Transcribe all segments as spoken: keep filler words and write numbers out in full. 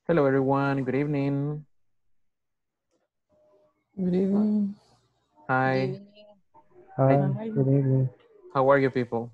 Hello, everyone. Good evening. Good evening. Hi. Good evening. Hi, Hi. good evening. How are you people?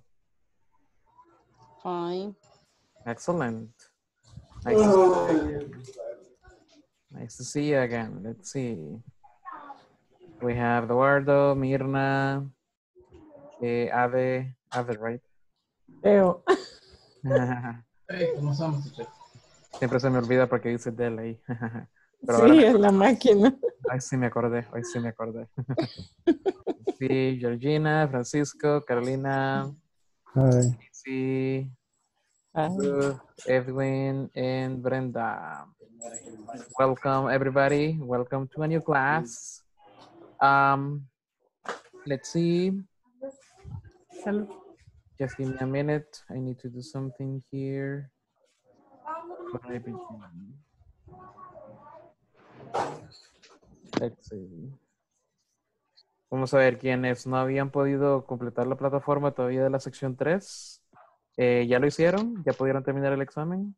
Fine. Excellent. Nice to see you again. Nice to see you again. Let's see. We have Eduardo, Mirna, eh, Ave, Ave, right? Eo. Hey, ¿cómo estamos, teacher? Siempre se me olvida porque dice Del ahí. Pero Sí, ahora me es la acordé. máquina. Hoy sí me acordé, hoy sí me acordé. Sí, Georgina, Francisco, Carolina, Hi. sí, Ay, Ruth, Edwin, and Brenda. Welcome, everybody. Welcome to a new class. Um, let's see. salud. Just give me a minute. I need to do something here. Let's see. Vamos a ver quiénes no habían podido completar la plataforma todavía de la sección tres. Eh, ¿Ya lo hicieron? ¿Ya pudieron terminar el examen?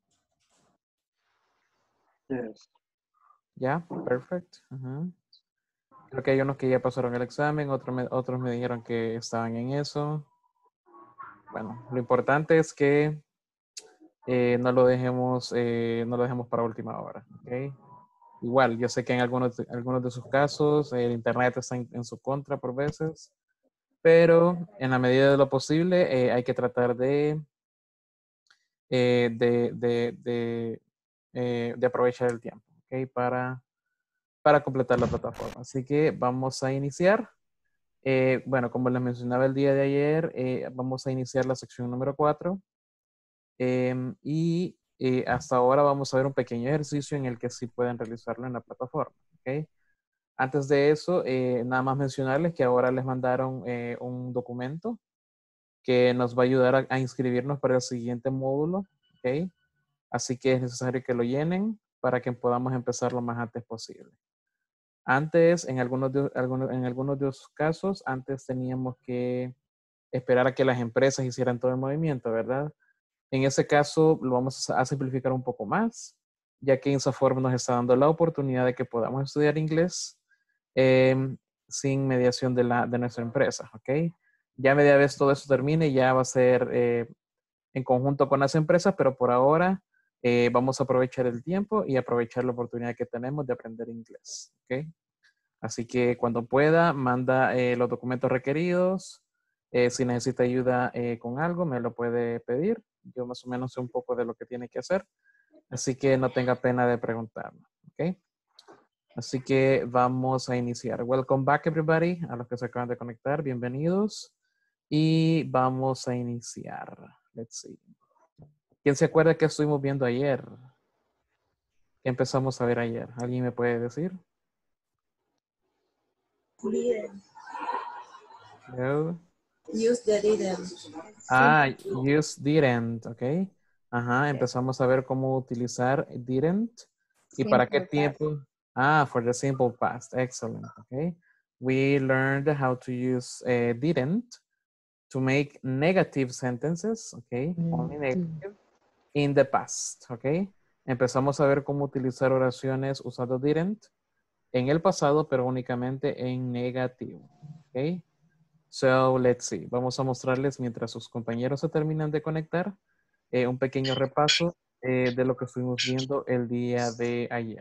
Yes. Ya, perfect. Uh-huh. Creo que hay unos que ya pasaron el examen, otros me, otros me dijeron que estaban en eso. Bueno, lo importante es que eh, no lo dejemos, eh, no lo dejemos para última hora, ¿ok? Igual, yo sé que en algunos, de- algunos de sus casos el internet está en, en su contra por veces, pero en la medida de lo posible eh, hay que tratar de, eh, de, de, de, eh, de aprovechar el tiempo, ¿ok? Para, para completar la plataforma. Así que vamos a iniciar. Eh, bueno, como les mencionaba el día de ayer, eh, vamos a iniciar la sección número cuatro. Eh, y eh, hasta ahora vamos a ver un pequeño ejercicio en el que sí pueden realizarlo en la plataforma. ¿Okay? Antes de eso, eh, nada más mencionarles que ahora les mandaron eh, un documento que nos va a ayudar a, a inscribirnos para el siguiente módulo. ¿Okay? Así que es necesario que lo llenen para que podamos empezar lo más antes posible. Antes, en algunos de, algunos, en algunos de los casos, antes teníamos que esperar a que las empresas hicieran todo el movimiento, ¿verdad? En ese caso, lo vamos a simplificar un poco más, ya que INSAFORP nos está dando la oportunidad de que podamos estudiar inglés eh, sin mediación de, la, de nuestra empresa, ¿ok? Ya media vez todo eso termine, ya va a ser eh, en conjunto con las empresas, pero por ahora eh, vamos a aprovechar el tiempo y aprovechar la oportunidad que tenemos de aprender inglés, ¿ok? Así que cuando pueda, manda eh, los documentos requeridos. Eh, si necesita ayuda eh, con algo, me lo puede pedir. Yo más o menos sé un poco de lo que tiene que hacer. Así que no tenga pena de preguntarme. ¿Ok? Así que vamos a iniciar. Welcome back, everybody. A los que se acaban de conectar, bienvenidos. Y vamos a iniciar. Let's see. ¿Quién se acuerda que estuvimos viendo ayer? ¿Qué empezamos a ver ayer? ¿Alguien me puede decir? Didn't. No. Use the didn't. Ah, use didn't, ok. Ajá, empezamos a ver cómo utilizar didn't. ¿Y para qué Simple past. tiempo? Ah, for the simple past. Excellent, ok. We learned how to use uh, didn't to make negative sentences, ok. Only negative in the past, ok. Empezamos a ver cómo utilizar oraciones usando didn't en el pasado, pero únicamente en negativo, ok. So, let's see. Vamos a mostrarles mientras sus compañeros se terminan de conectar eh, un pequeño repaso eh, de lo que estuvimos viendo el día de ayer.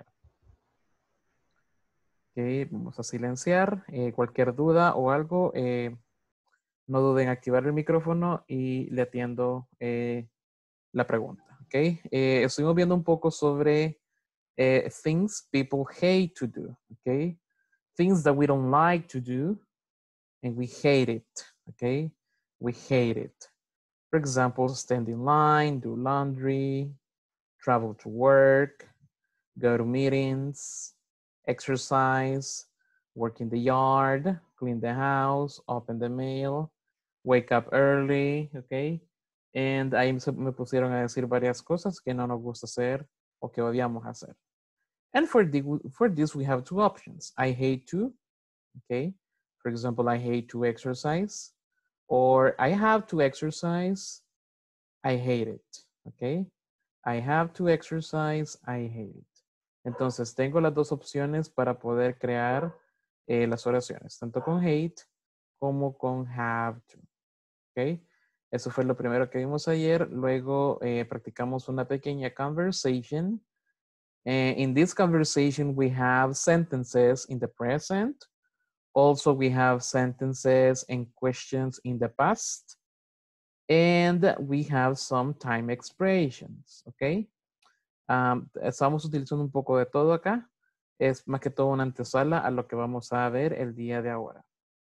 Ok, vamos a silenciar. Eh, cualquier duda o algo, eh, no duden en activar el micrófono y le atiendo eh, la pregunta. Ok, eh, estuvimos viendo un poco sobre eh, things people hate to do. Ok, things that we don't like to do and we hate it. Ok, we hate it. For example, stand in line, do laundry, travel to work, go to meetings, exercise, work in the yard, clean the house, open the mail, wake up early, okay? And ahí me pusieron a decir varias cosas que no nos gusta hacer o que odiamos hacer. And for, the, for this, we have two options. I hate to, okay? For example, I hate to exercise, or I have to exercise, I hate it, okay? I have to exercise, I hate it. Entonces, tengo las dos opciones para poder crear eh, las oraciones, tanto con hate como con have to. ¿Ok? Eso fue lo primero que vimos ayer. Luego eh, practicamos una pequeña conversation. Uh, in this conversation, we have sentences in the present. Also, we have sentences and questions in the past. And we have some time expressions, ¿ok? Um, estamos utilizando un poco de todo acá. Es más que todo una antesala a lo que vamos a ver el día de ahora.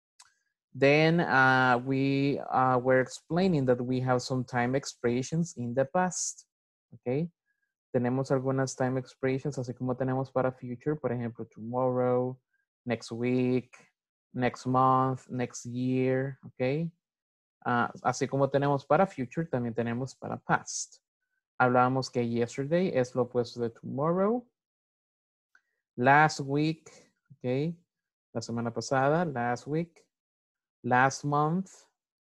Then uh, we uh, were explaining that we have some time expressions in the past, ¿ok? Tenemos algunas time expressions, así como tenemos para future, por ejemplo, tomorrow, next week, next month, next year, ¿ok? Uh, así como tenemos para future, también tenemos para past. Hablábamos que yesterday es lo opuesto de tomorrow. Last week, ¿ok? La semana pasada, last week. Last month,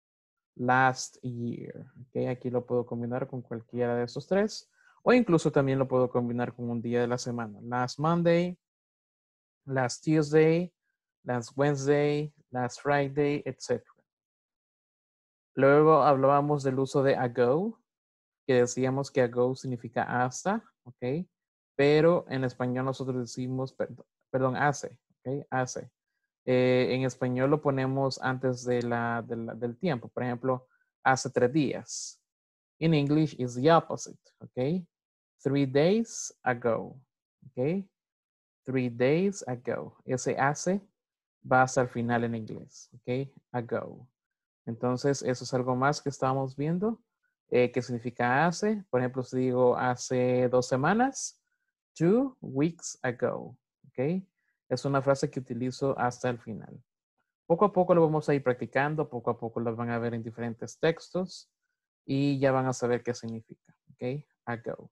last year, ¿ok? Aquí lo puedo combinar con cualquiera de esos tres. O incluso también lo puedo combinar con un día de la semana. Last Monday, last Tuesday, last Wednesday, last Friday, etcétera. Luego hablábamos del uso de ago, que decíamos que ago significa hasta, ¿ok? Pero en español nosotros decimos, perdón, perdón hace, ¿ok? Hace. Eh, en español lo ponemos antes de la, de la, del tiempo. Por ejemplo, hace tres días. In English is the opposite, ¿ok? Three days ago, ¿ok? Three days ago. Ese hace va hasta el final en inglés, ¿ok? Ago. Entonces, eso es algo más que estamos viendo. Eh, ¿Qué significa hace? Por ejemplo, si digo hace dos semanas, two weeks ago, ¿ok? Es una frase que utilizo hasta el final. Poco a poco lo vamos a ir practicando, poco a poco lo van a ver en diferentes textos y ya van a saber qué significa, ¿ok? Ago.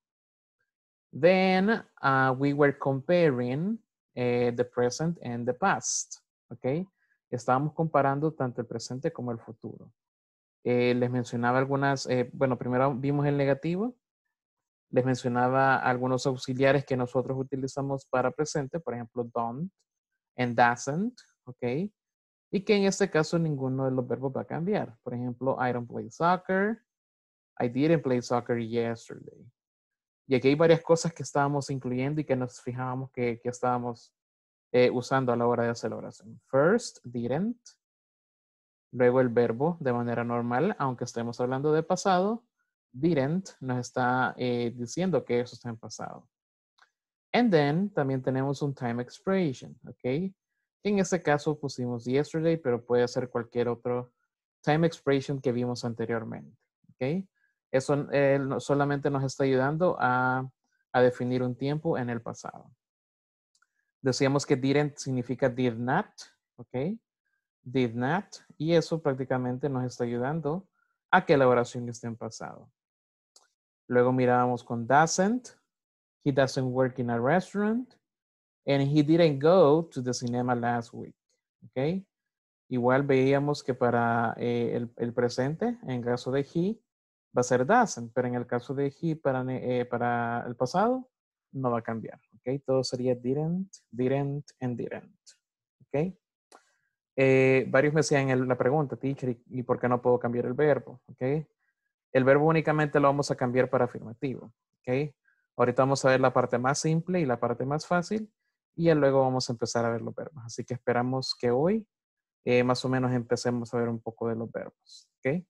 Then uh, we were comparing uh, the present and the past, ¿ok? Estábamos comparando tanto el presente como el futuro. Eh, les mencionaba algunas, eh, bueno, primero vimos el negativo. Les mencionaba algunos auxiliares que nosotros utilizamos para presente, por ejemplo, don't and doesn't, ¿ok? Y que en este caso ninguno de los verbos va a cambiar. Por ejemplo, I don't play soccer. I didn't play soccer yesterday. Y aquí hay varias cosas que estábamos incluyendo y que nos fijábamos que, que estábamos eh, usando a la hora de hacer la oración. First, didn't. Luego el verbo de manera normal, aunque estemos hablando de pasado, didn't nos está eh, diciendo que eso está en pasado. And then también tenemos un time expression, ¿ok? En este caso pusimos yesterday, pero puede ser cualquier otro time expression que vimos anteriormente, ¿ok? Eso eh, solamente nos está ayudando a, a definir un tiempo en el pasado. Decíamos que didn't significa did not, ¿ok? Did not, y eso prácticamente nos está ayudando a que la oración esté en pasado. Luego mirábamos con doesn't. He doesn't work in a restaurant. And he didn't go to the cinema last week. ¿Ok? Igual veíamos que para eh, el, el presente, en caso de he, va a ser doesn't, pero en el caso de he para, eh, para el pasado, no va a cambiar. ¿Ok? Todo sería didn't, didn't, and didn't. ¿Ok? Eh, varios me hacían el, la pregunta, teacher, ¿y, ¿y por qué no puedo cambiar el verbo? ¿Ok? El verbo únicamente lo vamos a cambiar para afirmativo. ¿Ok? Ahorita vamos a ver la parte más simple y la parte más fácil. Y ya luego vamos a empezar a ver los verbos. Así que esperamos que hoy eh, más o menos empecemos a ver un poco de los verbos. ¿Ok?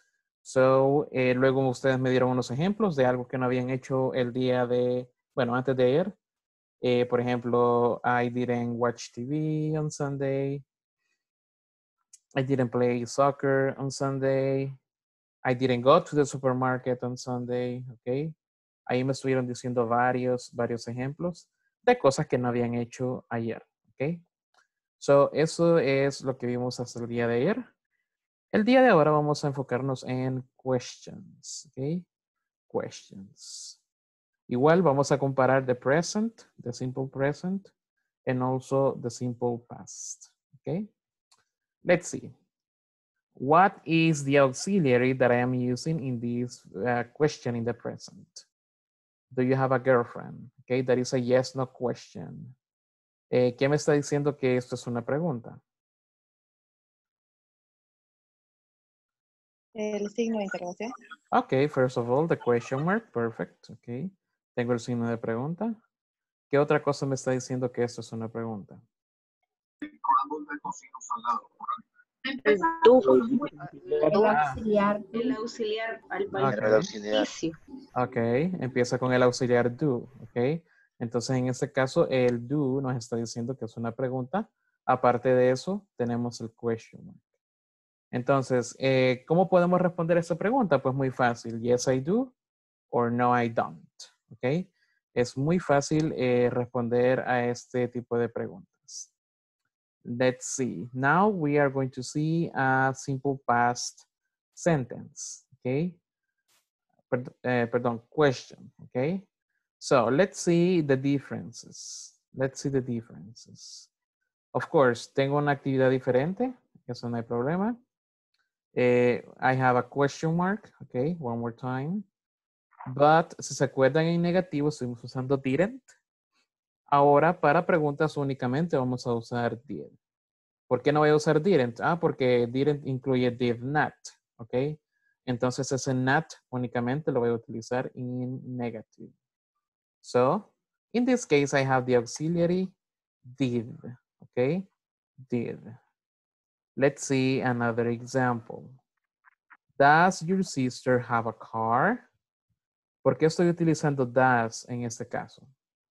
So, eh, luego ustedes me dieron unos ejemplos de algo que no habían hecho el día de, bueno, antes de ayer. Eh, por ejemplo, I didn't watch T V on Sunday. I didn't play soccer on Sunday. I didn't go to the supermarket on Sunday. ¿Ok? Ahí me estuvieron diciendo varios, varios ejemplos de cosas que no habían hecho ayer. ¿Ok? So, eso es lo que vimos hasta el día de ayer. El día de ahora vamos a enfocarnos en questions. ¿Ok? Questions. Igual vamos a comparar the present, the simple present, and also the simple past. ¿Ok? Let's see. What is the auxiliary that I am using in this uh, question in the present? Do you have a girlfriend? Okay, that is a yes, no question. Eh, ¿Qué me está diciendo que esto es una pregunta? El signo de interrogación. Okay, first of all, the question mark. Perfect. Okay. Tengo el signo de pregunta. ¿Qué otra cosa me está diciendo que esto es una pregunta? El tú. El Ah. auxiliar. El auxiliar al Okay. El auxiliar. inicio. Ok, empieza con el auxiliar do, ok. Entonces, en este caso, el do nos está diciendo que es una pregunta. Aparte de eso, tenemos el question mark. Entonces, eh, ¿cómo podemos responder esta pregunta? Pues muy fácil, yes I do or no I don't, ok. Es muy fácil eh, responder a este tipo de preguntas. Let's see. Now we are going to see a simple past sentence, ok. Perd uh, pardon, question, okay? So let's see the differences. Let's see the differences. Of course, tengo una actividad diferente, eso no hay problema. Eh, I have a question mark, okay, one more time. But, si se acuerdan en negativo, estuvimos usando didn't. Ahora, para preguntas únicamente vamos a usar did. ¿Por qué no voy a usar didn't? Ah, porque didn't incluye did not, okay? Entonces ese not únicamente lo voy a utilizar in negative. So, in this case, I have the auxiliary did, okay? Did. Let's see another example. Does your sister have a car? ¿Por qué estoy utilizando does en este caso?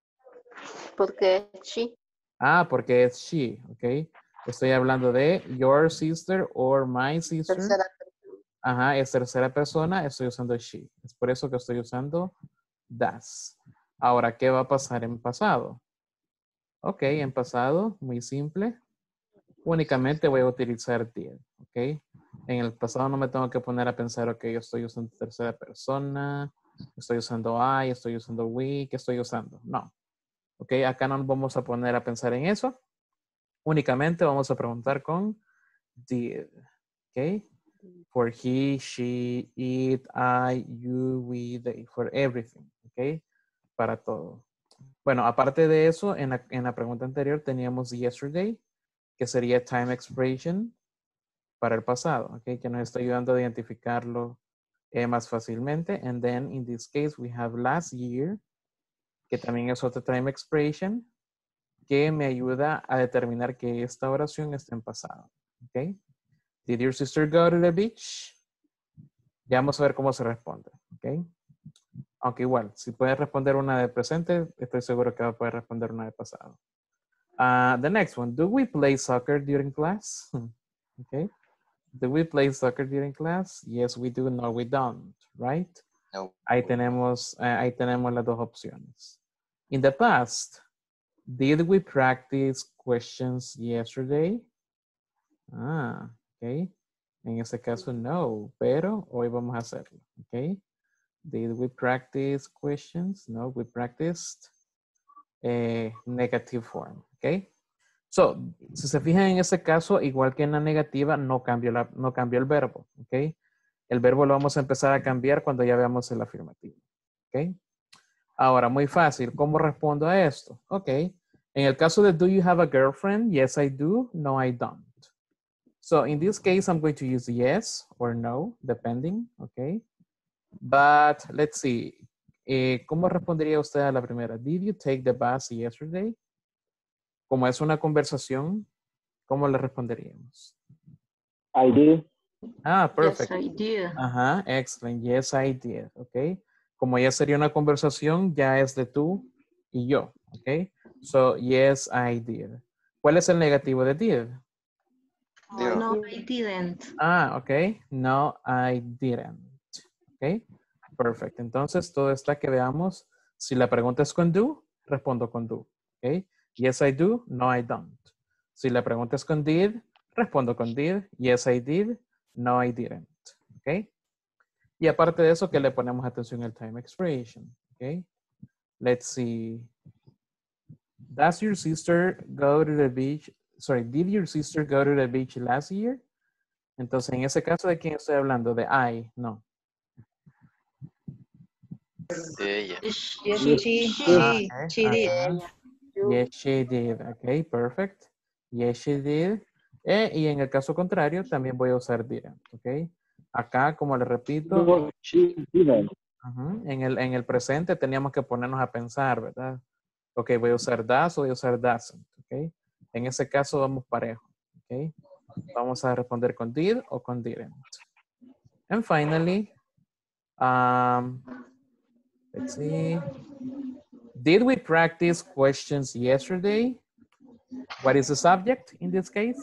Porque sí. Ah, porque es she, ok. Estoy hablando de your sister or my sister. Tercera. Ajá, es tercera persona, estoy usando she. Es por eso que estoy usando does. Ahora, ¿qué va a pasar en pasado? Ok, en pasado, muy simple. Únicamente voy a utilizar did, ok. En el pasado no me tengo que poner a pensar, ok, yo estoy usando tercera persona, estoy usando I, estoy usando we, ¿qué estoy usando? No. Ok, acá no nos vamos a poner a pensar en eso. Únicamente vamos a preguntar con did, ok. For he, she, it, I, you, we, they, for everything, ok, para todo. Bueno, aparte de eso, en la, en la pregunta anterior teníamos yesterday, que sería time expression para el pasado, ok, que nos está ayudando a identificarlo eh, más fácilmente. And then, in this case, we have last year, que también es otra time expression, que me ayuda a determinar que esta oración está en pasado, ok. Did your sister go to the beach? Ya vamos a ver cómo se responde, ¿ok? Aunque igual, si puedes responder una de presente, estoy seguro que va a poder responder una de pasado. Uh, the next one, do we play soccer during class? Okay. Do we play soccer during class? Yes, we do. No, we don't, right? No. Ahí tenemos, uh, ahí tenemos las dos opciones. In the past, did we practice questions yesterday? Ah, okay. En este caso, no, pero hoy vamos a hacerlo, ¿ok? Did we practice questions? No, we practiced eh, negative form, ¿ok? So, si se fijan en ese caso, igual que en la negativa, no cambió, la, no cambió el verbo, ¿ok? El verbo lo vamos a empezar a cambiar cuando ya veamos el afirmativo, ¿ok? Ahora, muy fácil, ¿cómo respondo a esto? Ok, en el caso de do you have a girlfriend? Yes, I do. No, I don't. So in this case, I'm going to use yes or no, depending, okay? But let's see. Eh, ¿Cómo respondería usted a la primera? Did you take the bus yesterday? Como es una conversación, ¿cómo le responderíamos? I did. Ah, perfect. Yes, I did. Ajá, excellent. Yes, I did, ok. Como ya sería una conversación, ya es de tú y yo, ok. So, yes, I did. ¿Cuál es el negativo de did? Zero. No, I didn't. Ah, ok. No, I didn't. Ok. Perfecto. Entonces, todo está que veamos. Si la pregunta es con do, respondo con do. Ok. Yes, I do. No, I don't. Si la pregunta es con did, respondo con did. Yes, I did. No, I didn't. Ok. Y aparte de eso, que le ponemos atención al time expression. Ok. Let's see. Does your sister go to the beach? Sorry, did your sister go to the beach last year? Entonces, en ese caso, ¿de quién estoy hablando? De I, no. De ella. Sh- Yes, She, she, she, Ah, she, okay. she did. Ajá. ella. You. Yes, she did. Okay, perfect. Yes, she did. Eh, y en el caso contrario, también voy a usar didn't. Ok. Acá, como le repito, No, she didn't. ujú, en, el, en el presente teníamos que ponernos a pensar, ¿verdad? Ok, voy a usar does o voy a usar doesn't. Ok. En ese caso vamos parejo. Ok. Vamos a responder con did o con didn't. And finally, um, let's see. Did we practice questions yesterday? What is the subject in this case?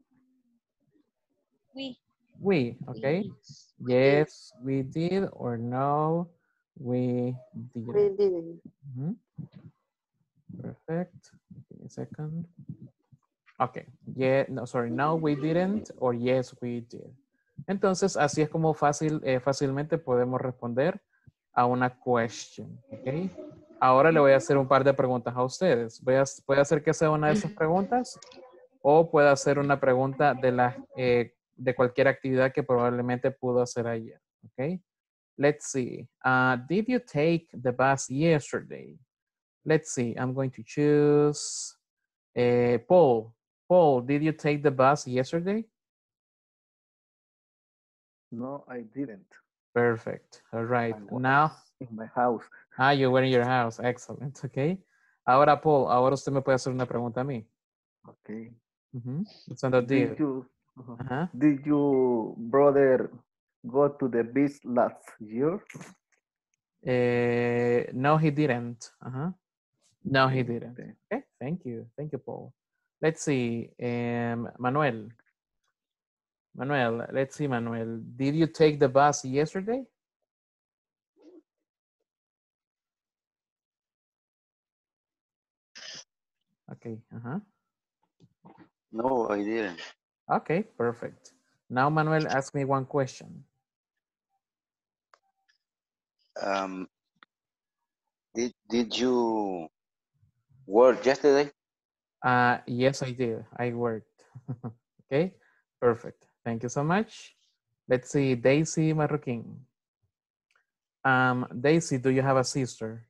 We. We, okay? Yes, we did, or no, we We didn't. didn't. Mhm. Perfect. Give me a second. Okay. Yeah, no, sorry, no, we didn't, or yes, we did. Entonces, así es como fácil, eh, fácilmente podemos responder a una question, ¿ok? Ahora le voy a hacer un par de preguntas a ustedes. Voy a, puede hacer que sea una de esas preguntas o puede hacer una pregunta de, la, eh, de cualquier actividad que probablemente pudo hacer ayer, ¿ok? Let's see. Uh, did you take the bus yesterday? Let's see. I'm going to choose uh, Paul. Paul, did you take the bus yesterday? No, I didn't. Perfect. All right. I was Now, in my house. ah, you were in your house. Excellent. Okay. Ahora, Paul, ahora usted me puede hacer una pregunta a mí. Okay. Uh-huh. Usando Did did. you uh-huh. Uh-huh. Did your brother go to the beach last year? Uh, no, he didn't. Uh-huh. No, he Okay, didn't. thank- Okay. Thank you. Thank you, Paul. Let's see. Um, Manuel. Manuel, let's see, Manuel. Did you take the bus yesterday? Okay. Uh-huh. No, I didn't. Okay, perfect. Now, Manuel, ask me one question. Um, did did you work yesterday? Uh, yes, I did. I worked. Okay, perfect. Thank you so much. Let's see, Daisy Marroquin. Um, Daisy, do you have a sister?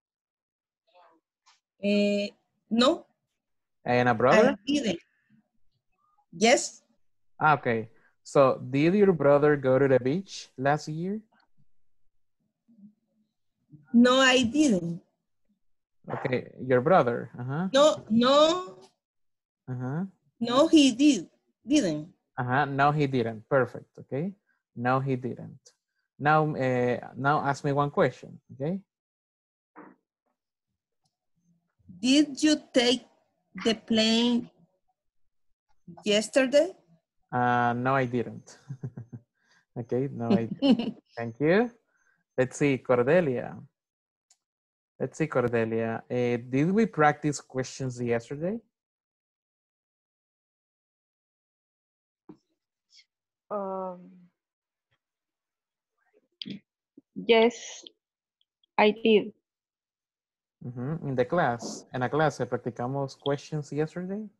Eh, no, And a I brother? didn't. Yes, Ah, okay. So, did your brother go to the beach last year? no, I didn't. Okay, your brother. Uh-huh. No, no, Uh-huh. no, he did, didn't. Uh-huh. No, he didn't. Perfect. Okay. No, he didn't. Now, uh, now ask me one question. Okay. Did you take the plane yesterday? Uh, no, I didn't. Okay. No, I didn't. Thank you. Let's see, Cordelia. Let's see, Cordelia. Uh, did we practice questions yesterday? Um, yes, I did. Uh-huh. In the class. En la clase, practicamos questions yesterday.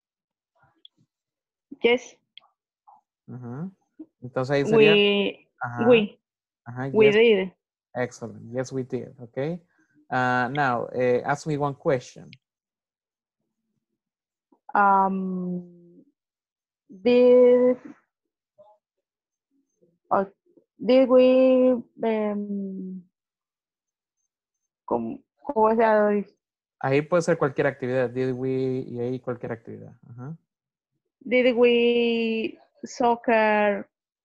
Yes, Uh-huh. Entonces ahí sería. we, Ajá. we, Ajá. we Yes. did. Excellent. Yes, we did. Okay. Uh, now, uh, ask me one question. Um, did, uh, did we, um, ¿cómo, cómo se llama? Ahí puede ser cualquier actividad. Did we y ahí cualquier actividad. Ajá. Did we soccer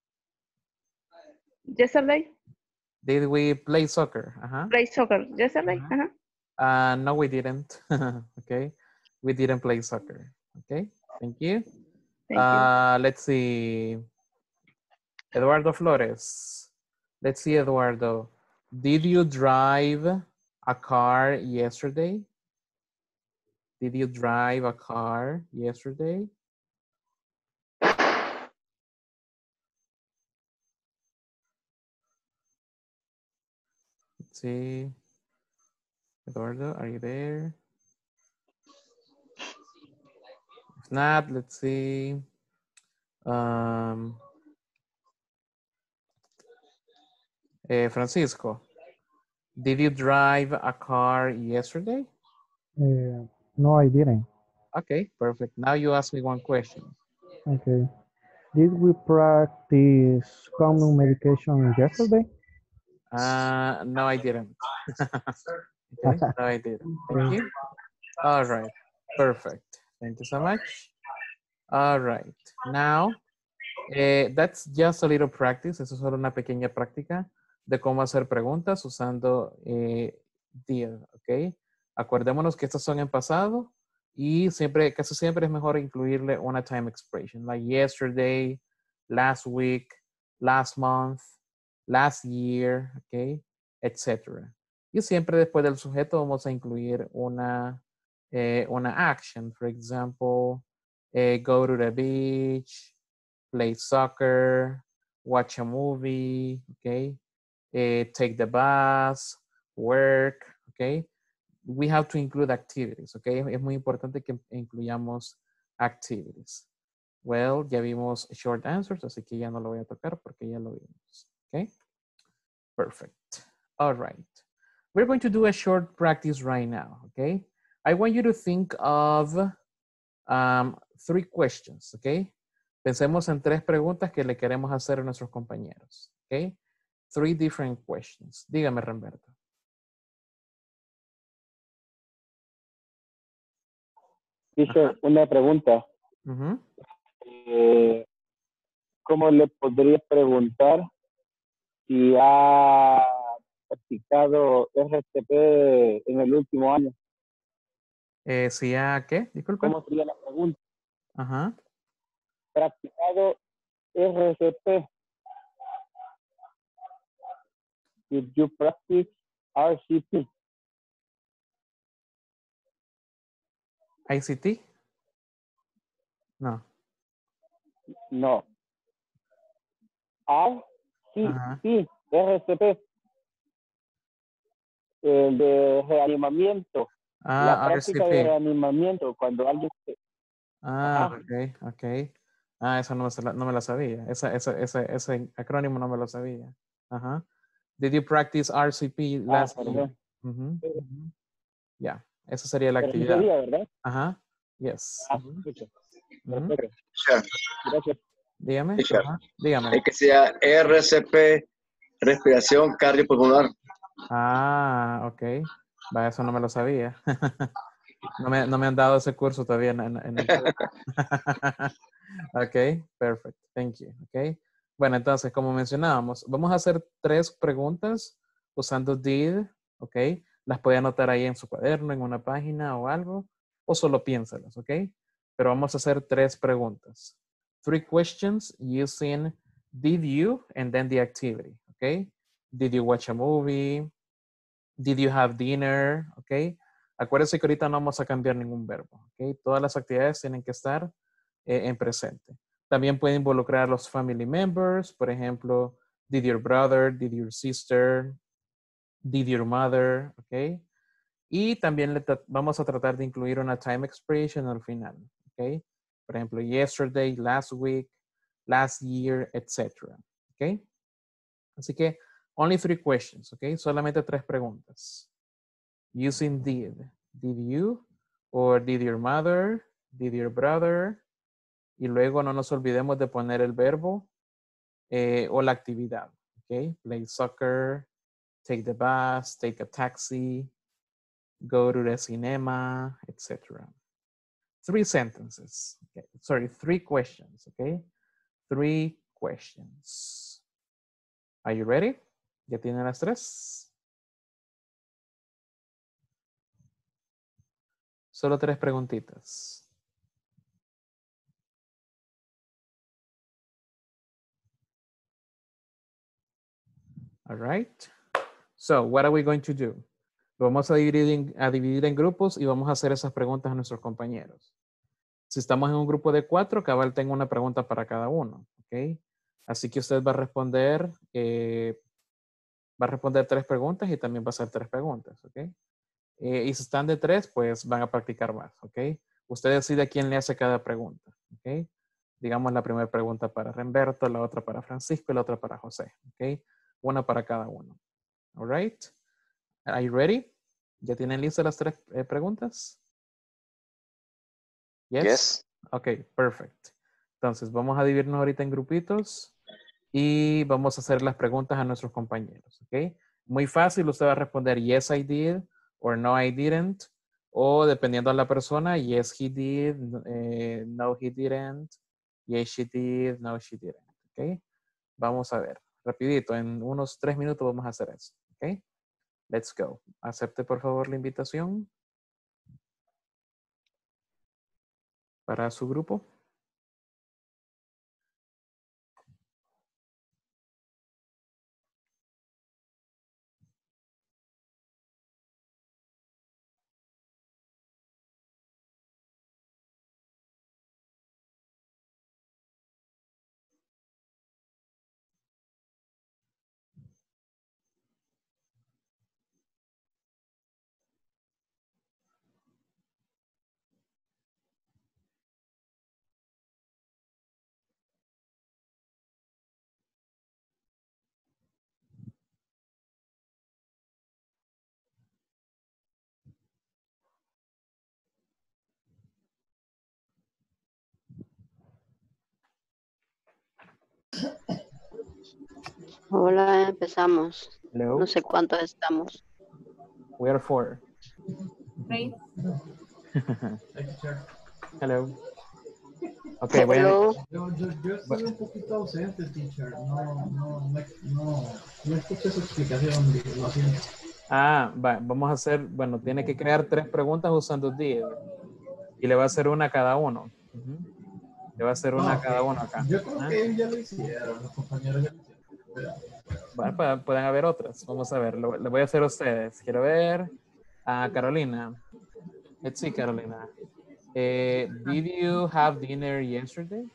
yesterday? Did we play soccer? Ajá. Play soccer yesterday? Uh-huh. Uh-huh. Uh, no, we didn't. Okay. We didn't play soccer. Okay. Thank you. Thank Uh, let's see. Eduardo Flores. Let's see, Eduardo. Did you drive a car yesterday? Did you drive a car yesterday? Let's see. Eduardo, are you there? If not, let's see. Um, eh, Francisco. Did you drive a car yesterday? Uh, no, I didn't. Okay, perfect. Now you ask me one question. Okay. Did we practice common medication yesterday? Uh, no, I didn't. Okay, no, I didn't. Thank you. All right, perfect. Thank you so much. All right, now, eh, that's just a little practice. Eso es solo una pequeña práctica de cómo hacer preguntas usando eh, did, ¿ok? Acordémonos que estas son en pasado y siempre, casi siempre es mejor incluirle una time expression, like yesterday, last week, last month, last year, ¿ok? Etcétera. Y siempre después del sujeto vamos a incluir una, eh, una action, for example, eh, go to the beach, play soccer, watch a movie, okay? Uh, take the bus, work, okay? We have to include activities, okay? Es muy importante que incluyamos activities. Well, ya vimos short answers, así que ya no lo voy a tocar porque ya lo vimos, okay? Perfect. All right. We're going to do a short practice right now, okay? I want you to think of um, three questions, okay? Pensemos en tres preguntas que le queremos hacer a nuestros compañeros, okay? Three different questions. Dígame, Ramberto. Dice una pregunta. Uh-huh. eh, ¿Cómo le podría preguntar si ha practicado R C P en el último año? Eh, ¿Si ha qué? Disculpe. ¿Cómo sería la pregunta? Ajá. Practicado R C P. Did you practice R C P? I C T? No. No. R C P, R C P. El de reanimamiento. Ah, la práctica R C P. de reanimamiento, cuando alguien se... Ah, Ajá. ok, ok. Ah, esa no, se la- no me la sabía. Esa, esa, ese, ese acrónimo no me lo sabía. Ajá. Did you practice R C P last Ah, year? perdón. Ujú, ujú. Ya, esa sería la Pero sí actividad. sería, ¿verdad? Ajá. Yes. Ah, Ujú, perfecto. ujú. Perfecto. Teacher, Gracias. Dígame. teacher, Ajá. Dígame. es que sea R C P, respiración cardiopulmonar. Ah, ok. Va, eso no me lo sabía. No me, no me han dado ese curso todavía en, en- en el Ok, perfect. Thank you. Ok. Bueno, entonces, como mencionábamos, vamos a hacer tres preguntas usando did. Ok. Las puede anotar ahí en su cuaderno, en una página o algo, o solo piénsalas. Ok. Pero vamos a hacer tres preguntas. Three questions using did you and then the activity. Ok. Did you watch a movie? Did you have dinner? Ok. Acuérdense que ahorita no vamos a cambiar ningún verbo. Ok. Todas las actividades tienen que estar eh, en presente. También puede involucrar a los family members. Por ejemplo, did your brother, did your sister, did your mother. Ok. Y también le vamos a tratar de incluir una time expression al final. Ok. Por ejemplo, yesterday, last week, last year, etcétera. Ok. Así que, only three questions. Ok. Solamente tres preguntas. Using did. Did you? Or did your mother? Did your brother? Y luego no nos olvidemos de poner el verbo eh, o la actividad. Okay? Play soccer, take the bus, take a taxi, go to the cinema, et cetera. Three sentences. Okay. Sorry, three questions. Okay? Three questions. Are you ready? ¿Ya tienen las tres? Solo tres preguntitas. All right. So, what are we going to do? Lo vamos a dividir, en, a dividir en grupos y vamos a hacer esas preguntas a nuestros compañeros. Si estamos en un grupo de cuatro, cabal tengo una pregunta para cada uno. ¿Ok? Así que usted va a responder, eh, va a responder tres preguntas y también va a hacer tres preguntas. ¿Ok? Eh, y si están de tres, pues van a practicar más. ¿Ok? Usted decide a quién le hace cada pregunta. ¿Ok? Digamos la primera pregunta para Remberto, la otra para Francisco y la otra para José. ¿Ok? Una para cada uno. All right. Are you ready? ¿Ya tienen listas las tres eh, preguntas? Yes? Yes. Ok, perfect. Entonces, vamos a dividirnos ahorita en grupitos y vamos a hacer las preguntas a nuestros compañeros, ¿ok? Muy fácil, usted va a responder yes, I did, or no, I didn't, o dependiendo de la persona, yes, he did, eh, no, he didn't, yes, she did, no, she didn't, ¿ok? Vamos a ver, rapidito, en unos tres minutos vamos a hacer eso, ¿ok? Let's go. Acepte, por favor, la invitación para su grupo. Hola, empezamos. Hello. No sé cuántos estamos. We are four. Three. Hello. Ok, voy a... Hello. Yo, yo, yo estoy un poquito ausente, teacher. No, no, no, no, no escuché su explicación. Lo siento. Ah, va, vamos a hacer, bueno, tiene que crear tres preguntas usando did. Y le va a hacer una a cada uno. Ujú. Le va a hacer una Ah, a cada ok. uno acá. Yo creo ¿Ah? que ellos ya lo hicieron, los compañeros ya lo hicieron. Bueno, pues, pueden haber otras. Vamos a ver, lo- le voy a hacer a ustedes. Quiero ver a Carolina. Let's see, Carolina. Eh, did you have dinner yesterday?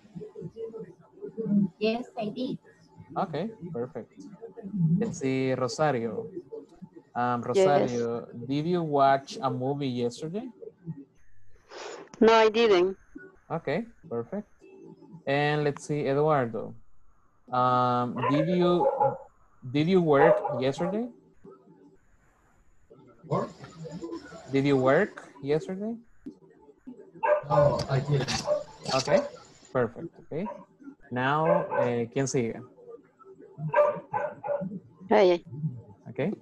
Yes, I did. Okay, perfect. Let's see, Rosario. Um, Yes. Rosario, did you watch a movie yesterday? No, I didn't. Okay, perfect. And let's see, Eduardo. Um, did you did you work yesterday? Work? Did you work yesterday? No, I didn't. Okay, perfect. Okay. Now, eh, ¿quién sigue? Hey, Okay.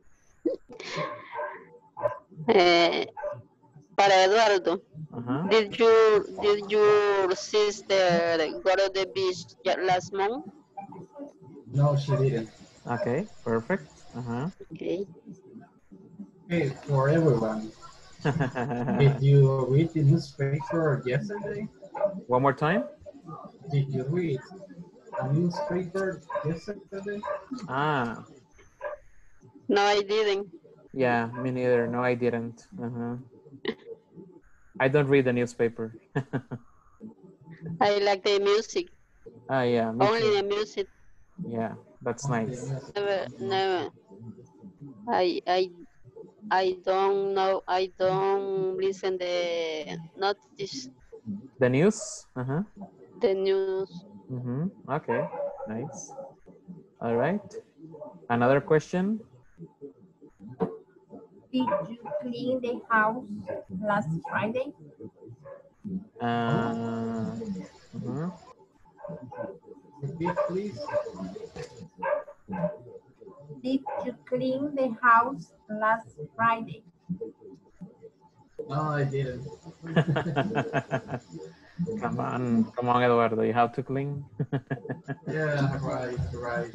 eh, para Eduardo, Uh-huh. did you did your sister go to the beach ya- last month? No, she didn't. Okay, perfect. Uh-huh. Okay. Hey, for everyone, did you read the newspaper yesterday? One more time. Did you read a newspaper yesterday? Ah, No, I didn't. yeah, me neither. No, I didn't. Uh-huh. I don't read the newspaper. I like the music. Ah, yeah, me Only too. the music. Yeah, that's nice. Never, never. I I I don't know. I don't listen the notice The news? Uh-huh. the news. Mm-hmm. Okay, nice. All right. Another question? Did you clean the house last Friday? Uh, mhm. Repeat, please. Did you clean the house last Friday? No, I didn't. Come on, come on, Eduardo. You have to clean. Yeah, right, right.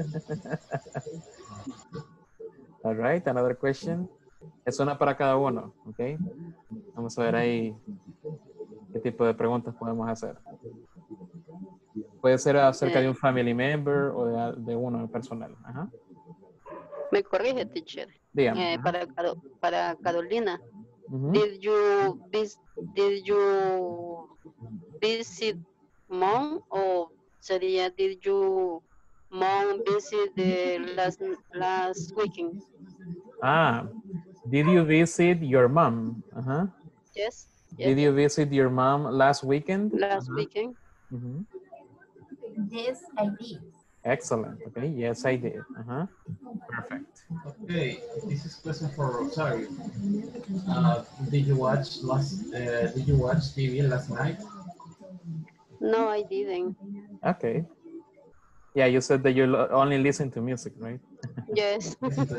All right, another question. Es una para cada uno, ¿ok? Vamos a ver ahí qué tipo de preguntas podemos hacer. Puede ser acerca de un family member o de, de uno personal. Ajá. Me corrige, teacher. Dígame. Eh, Ajá. para Caro- para Carolina. Ujú. Did you vis did you visit mom or sería did you mom visit the last last weekend? Ah, did you visit your mom? Ajá. Yes. Did Yes. you visit your mom last weekend? Last Ajá. weekend. Ujú. Yes, I did. Excellent. Okay. Yes, I did. Uh-huh. Perfect. Okay, this is question for Rosario. Uh, did you watch last? Uh, did you watch T V last night? No, I didn't. Okay. Yeah, you said that you lo- only listen to music, right? Yes.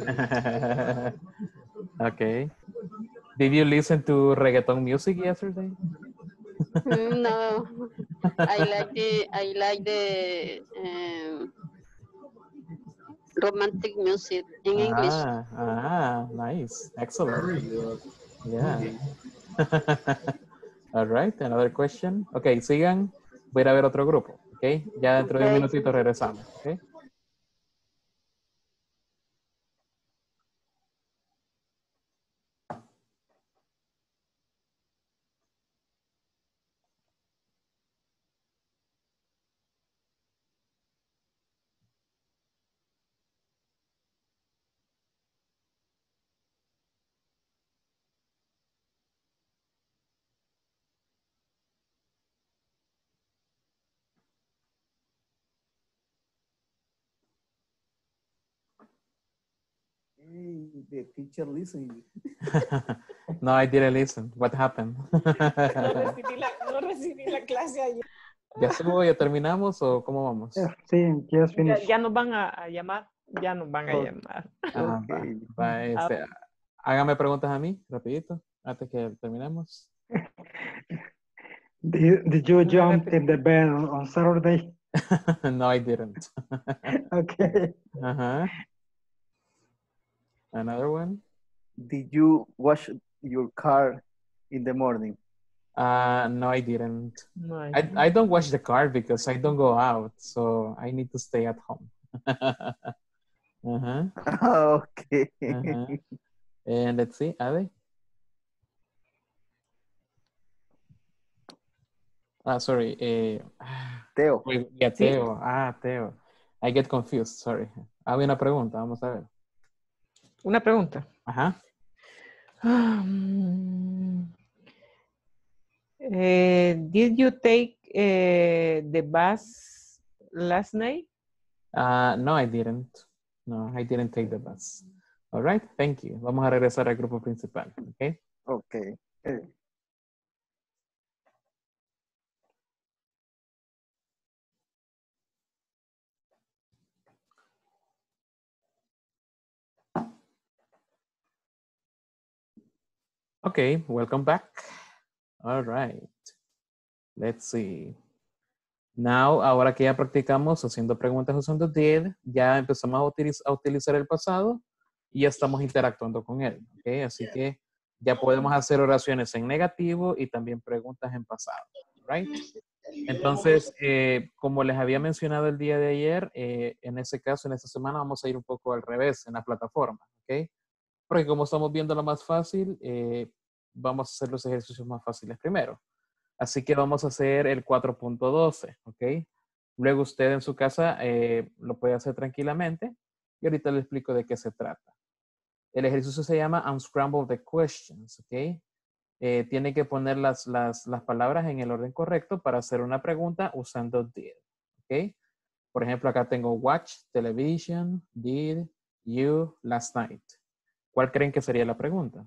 Okay. Did you listen to reggaeton music yesterday? No, I like the I like the um, romantic music in English. Ah, ah, nice. Excellent. Very good. Yeah. All right, another question. Ok, sigan. Voy a ir a ver otro grupo. Ok, ya dentro de un Okay. minutito regresamos. Ok. Hey, the teacher listening. No, I didn't listen. What happened? No recibí la, no recibí la clase ayer. ¿Ya estuvo, ya terminamos o cómo vamos? Sí, just Ya, finished. ya nos van a, a llamar. Ya nos van a Ok. llamar. Ah, va, Okay. va, este, hágame preguntas a mí, rapidito, antes que terminemos. Did, did you Una jump repetición. in the bed on, on Saturday? No, I didn't. Okay. Uh-huh. Another one? Did you wash your car in the morning? Uh, no, I didn't. No, I I, didn't. I don't wash the car because I don't go out, so I need to stay at home. Uh-huh. Okay. Uh-huh. And let's see, Ade. Ah, sorry. Eh, Teo. wait, yeah, Teo. Ah, Teo. I get confused, sorry. Había una pregunta, vamos a ver. Una pregunta. Ajá. Um, eh, did you take eh, the bus last night? Uh, no, I didn't. No, I didn't take the bus. All right, thank you. Vamos a regresar al grupo principal, ¿ok? Okay. Eh, Okay, welcome back. All right. Let's see. Now, ahora que ya practicamos haciendo preguntas usando did, ya empezamos a, utiliz a utilizar el pasado y ya estamos interactuando con él, ¿ok? Así que ya podemos hacer oraciones en negativo y también preguntas en pasado, right? Entonces, eh, como les había mencionado el día de ayer, eh, en ese caso, en esta semana vamos a ir un poco al revés en la plataforma, ¿ok? Porque como estamos viendo lo más fácil, eh, vamos a hacer los ejercicios más fáciles primero. Así que vamos a hacer el cuatro punto doce, ¿ok? Luego usted en su casa eh, lo puede hacer tranquilamente y ahorita le explico de qué se trata. El ejercicio se llama Unscramble the Questions, ¿ok? Eh, tiene que poner las, las, las palabras en el orden correcto para hacer una pregunta usando did, ¿ok? Por ejemplo, acá tengo watch, television, did, you, last night. ¿Cuál creen que sería la pregunta?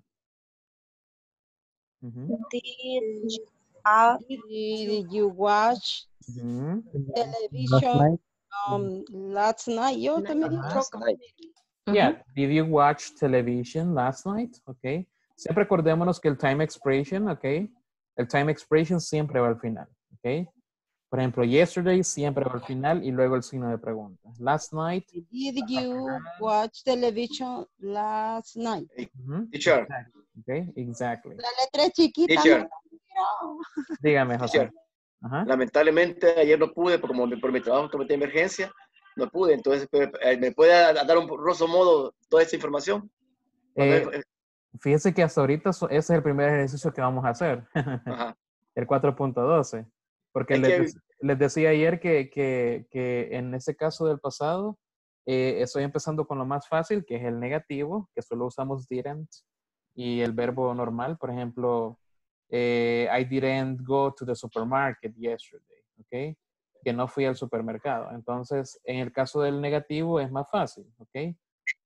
Uh-huh. Did you, uh, did you watch Uh-huh. television night? um, last night? Yo también Last night. Yeah, did you watch television last night? Ok. Siempre acordémonos que el time expression, ok. El time expression siempre va al final, ok. Por ejemplo, yesterday siempre va al final y luego el signo de pregunta. Last night. Did you watch television last night? Uh-huh. Teacher, Exactly. Ok, exactly. La letra es chiquita. teacher, no. Dígame, José. teacher. Ajá. Lamentablemente ayer no pude, porque como por mi trabajo tuve de emergencia, no pude. Entonces, eh, ¿me puede dar un grosso modo toda esta información? Eh, fíjese que hasta ahorita so- ese es el primer ejercicio que vamos a hacer. Ajá. El cuatro punto doce. Porque Es les, que- dec- les decía ayer que, que, que en ese caso del pasado, eh, estoy empezando con lo más fácil, que es el negativo, que solo usamos didn't, y el verbo normal, por ejemplo, eh, I didn't go to the supermarket yesterday, ¿ok? Que no fui al supermercado. Entonces, en el caso del negativo es más fácil, ¿ok?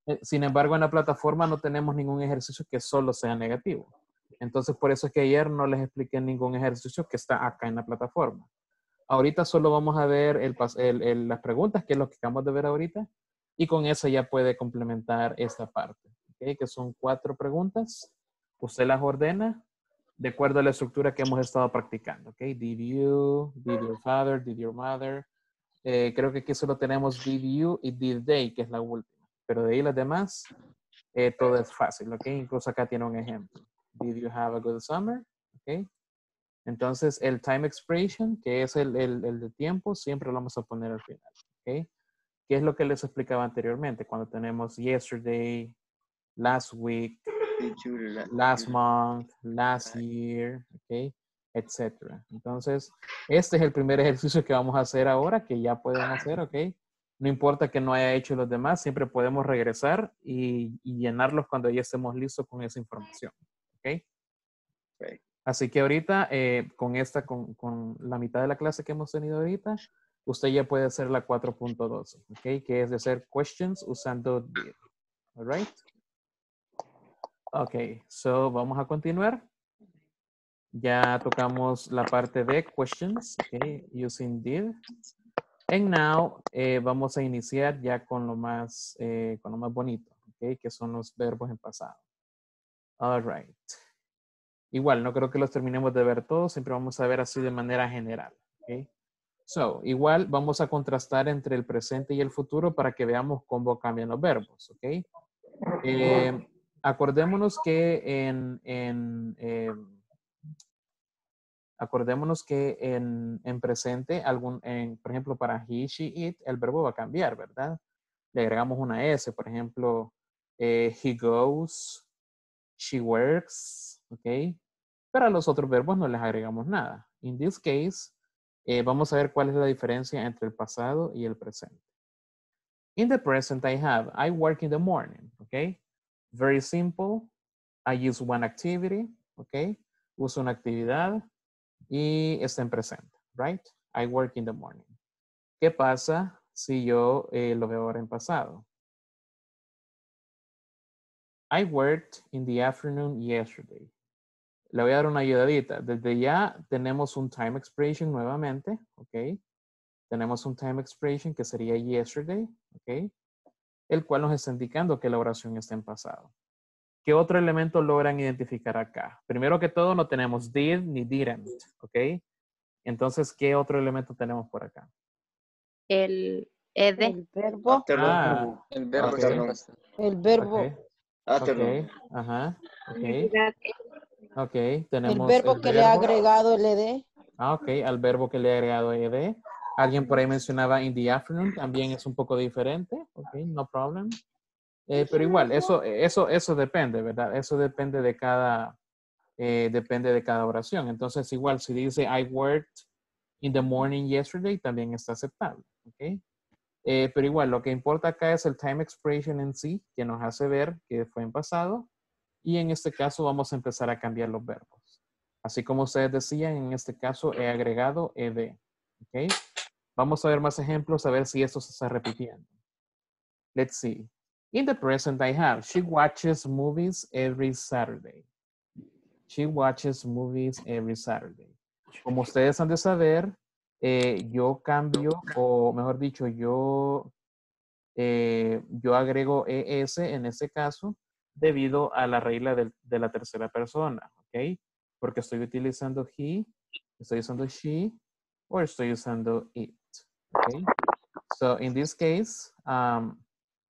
Eh, Sin embargo, en la plataforma no tenemos ningún ejercicio que solo sea negativo. Entonces, por eso es que ayer no les expliqué ningún ejercicio que está acá en la plataforma. Ahorita solo vamos a ver el, pas- el- el- las preguntas, que es lo que acabamos de ver ahorita, y con eso ya puede complementar esta parte, ¿ok? Que son cuatro preguntas. Usted las ordena de acuerdo a la estructura que hemos estado practicando, ¿ok? Did you, did your father, did your mother. Eh, creo que aquí solo tenemos did you y did they, que es la última. Pero de ahí las demás, eh, todo es fácil, ¿ok? Incluso acá tiene un ejemplo. Did you have a good summer? ¿Ok? Entonces, el time expression, que es el, el, el de tiempo, siempre lo vamos a poner al final, ¿ok? ¿Qué es lo que les explicaba anteriormente? Cuando tenemos yesterday, last week, Did you la- last month, last year, ¿ok? Etcétera. Entonces, este es el primer ejercicio que vamos a hacer ahora, que ya pueden hacer, ¿ok? No importa que no haya hecho los demás, siempre podemos regresar y, y llenarlos cuando ya estemos listos con esa información, ¿ok? Ok. Así que ahorita, eh, con esta, con, con la mitad de la clase que hemos tenido ahorita, usted ya puede hacer la cuatro punto doce, ¿ok? Que es de hacer questions usando did. All right? Ok, so vamos a continuar. Ya tocamos la parte de questions, ok, using did. And now eh, vamos a iniciar ya con lo más, eh, con lo más bonito, ok, que son los verbos en pasado. All right. Igual, no creo que los terminemos de ver todos, siempre vamos a ver así de manera general, ok. So, igual vamos a contrastar entre el presente y el futuro para que veamos cómo cambian los verbos, ok. Eh, acordémonos que en, en eh, acordémonos que en, en presente, algún, en, por ejemplo, para he, she, it, el verbo va a cambiar, ¿verdad? Le agregamos una S, por ejemplo, eh, he goes, she works, ¿ok? Pero a los otros verbos no les agregamos nada. In this case, eh, vamos a ver cuál es la diferencia entre el pasado y el presente. In the present, I have, I work in the morning, ¿ok? Very simple. I use one activity, ¿ok? Uso una actividad y está en presente, right? I work in the morning. ¿Qué pasa si yo eh, lo veo ahora en pasado? I worked in the afternoon yesterday. Le voy a dar una ayudadita. Desde ya tenemos un time expression nuevamente, ¿ok? Tenemos un time expression que sería yesterday, ¿ok? El cual nos está indicando que la oración está en pasado. ¿Qué otro elemento logran identificar acá? Primero que todo, no tenemos did ni didn't, ¿ok? Entonces, ¿qué otro elemento tenemos por acá? El ed. El verbo. Afternoon. Ah, El verbo ok, está en Afternoon. pasado. El verbo. ok, Afternoon. ok, ajá, ok, Actividad. ok, El tenemos verbo el que le ha verbo, agregado el ed. ah, ok, al verbo que le he agregado ed. Alguien por ahí mencionaba in the afternoon, también es un poco diferente, ok, no problem. Eh, pero igual, eso, eso, eso depende, ¿verdad? Eso depende de cada, eh, depende de cada oración. Entonces, igual, si dice I worked in the morning yesterday, también está aceptable, ¿ok? Eh, pero igual, lo que importa acá es el time expression en sí, que nos hace ver que fue en pasado. Y en este caso vamos a empezar a cambiar los verbos. Así como ustedes decían, en este caso he agregado ed, ¿ok? Vamos a ver más ejemplos, a ver si esto se está repitiendo. Let's see. In the present I have, she watches movies every Saturday. She watches movies every Saturday. Como ustedes han de saber, eh, yo cambio, o mejor dicho, yo, eh, yo agrego es en este caso debido a la regla del- de la tercera persona, ¿ok? Porque estoy utilizando he, estoy usando she, o estoy usando it, ¿ok? So, in this case, um,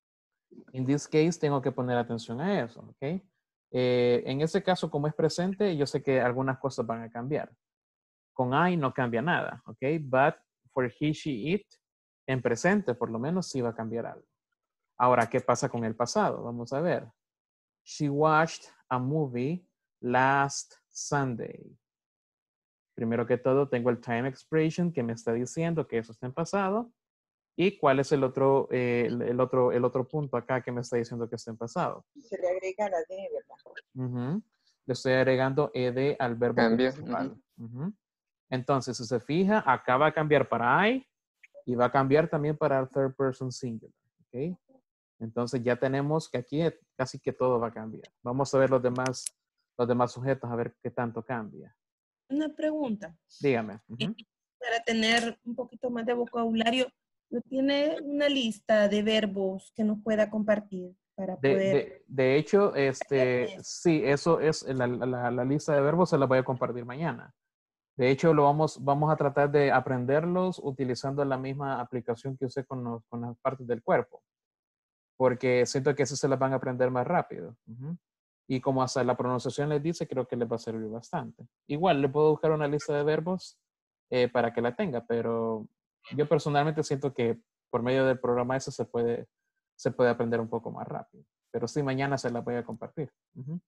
in this case, tengo que poner atención a eso, ¿ok? Eh, en ese caso, como es presente, yo sé que algunas cosas van a cambiar. Con I no cambia nada, ¿ok? But for he, she, it, en presente, por lo menos, sí va a cambiar algo. Ahora, ¿qué pasa con el pasado? Vamos a ver. She watched a movie last Sunday. Primero que todo, tengo el time expression que me está diciendo que eso está en pasado. ¿Y cuál es el otro, eh, el, el otro, el otro punto acá que me está diciendo que está en pasado? Se le agrega la D, ¿verdad? Ujú. Le estoy agregando ed al verbo Cambio. principal. Ujú. Entonces, si se fija, acá va a cambiar para I y va a cambiar también para el third person singular. ¿Ok? Entonces ya tenemos que aquí casi que todo va a cambiar. Vamos a ver los demás, los demás sujetos, a ver qué tanto cambia. Una pregunta. Dígame. Uh-huh. Para tener un poquito más de vocabulario, ¿no tiene una lista de verbos que nos pueda compartir para De, poder... de, de hecho, este, sí, eso es, la, la, la lista de verbos se la voy a compartir mañana. De hecho, lo vamos, vamos a tratar de aprenderlos utilizando la misma aplicación que usé con, los, con las partes del cuerpo. Porque siento que eso se las van a aprender más rápido. Uh-huh. Y como hasta la pronunciación les dice, creo que les va a servir bastante. Igual, le puedo buscar una lista de verbos eh, para que la tenga, pero yo personalmente siento que por medio del programa ese se puede, se puede aprender un poco más rápido. Pero sí, mañana se la voy a compartir. Uh-huh.